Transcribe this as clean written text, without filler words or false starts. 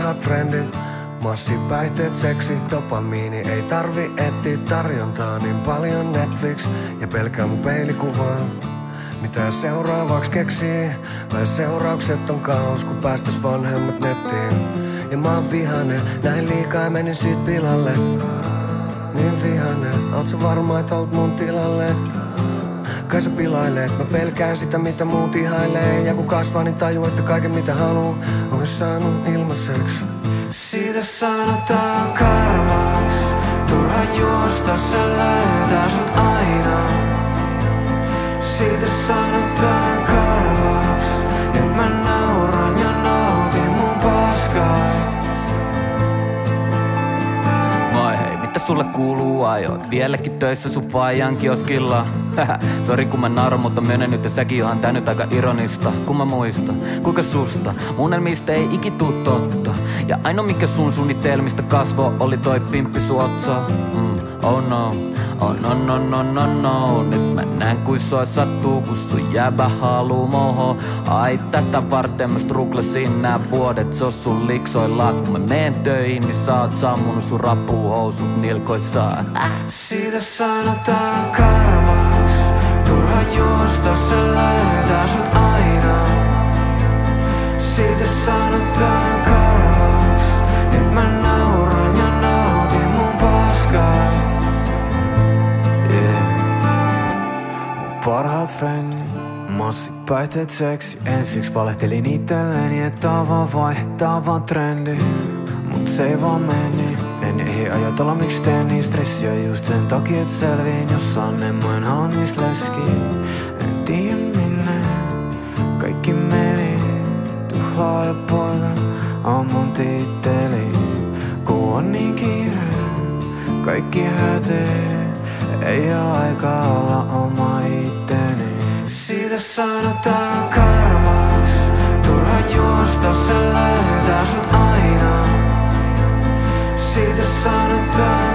parhaat frendit. Massi, päihteet, seksi, dopamiini. Ei tarvi etsiä tarjontaa niin paljon Netflix. Ja pelkää mun peilikuvaa. Mitä seuraavaksi keksii? Vai seuraukset on kaos, kun päästäis vanhemmat nettiin. Ja mä oon vihanen, näin liikaa ja menin siitä pilalle. Niin vihanen, oot sä varma et oot mun tilalle? Kai sä pilailet, mä pelkään sitä mitä muut ihailee. Ja kun kasvaa niin tajuu, että kaiken mitä haluu ois saanut ilmaiseksi. Siitä sanotaan karmaks, turha juosta, se löytää sut aina. Siitä sanotaan karmaks, et mä nauran ja nautin mun paskaa. Moi hei, mitä sulle kuuluu ajoit? Vieläkin töissä sun faijan kioskilla? Sori kun mä nauran, mutta myönnän nyt, ja säkin onhan tää nyt aika ironista. Kun mä muistan, kuinka susta unelmista ei ikituu totta. Ja ainoa mikä sun suunnitelmista kasvo oli toi pimppi sun otsa. Oh no, oh no no no no no. Nyt mä näen kui sua sattuu, kun sun jäbä haluu moho. Ai tätä varten mä struglasin nää vuodet, se on sun liksoilla. Kun mä meen töihin, niin sä oot sammunut sun rappuhousut nilkoissaan. Siitä sanotaan karmaks, turha juosta, se löytää sut aina. Siitä sanotaan karmaks, et mä nauran ja nautin mun paskaa. Parhaat frendit, massi, päihteet, seksi. Ensiksi valehtelin itselleni, että on vaan vaihtaa vaan trendi. Mut se ei vaan meni. En ehdi ajatella miksi teen niin stressiä just sen takia, et selviin jossain. Mä en halua niistä leskiin. En tiedä minne kaikki meni. Tuhlaaja poika on mun titteli. Kun on niin kiire, kaikki hätee. Ei oo aikaa olla oma itteni. Siitä sanotaan karmaks, turha juosta, se löytää sut aina. Siitä sanotaan